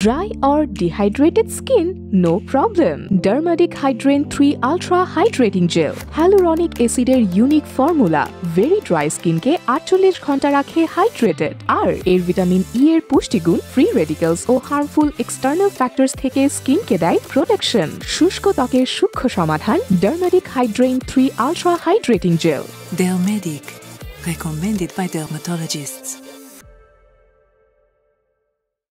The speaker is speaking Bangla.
Dry or dehydrated skin? No problem. HYDRAIN3 Ultra-hydrating Gel. Hyaluronic acid unique formula. Very dry skin ke 48 ঘন্টা রাখে hydrated. আর এর ভিটামিন ই এর পুষ্টিগুণ ফ্রি রেডিক্যালস ও হার্মফুল এক্সটার্নাল ফ্যাক্টরস থেকে স্কিন কে দেয় প্রোটেকশন। শুষ্ক ত্বকের সূক্ষ্ম সমাধান HYDRAIN3 Ultra-hydrating Gel. Dermedic, recommended by dermatologists.